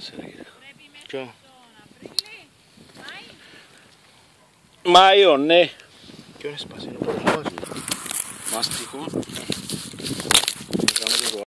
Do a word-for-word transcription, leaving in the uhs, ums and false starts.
έσπασε ρε κύριε. Ποιο? Μάιο, ναι. Ποιον έσπασε, είναι ο πρώτος. Μαστικό.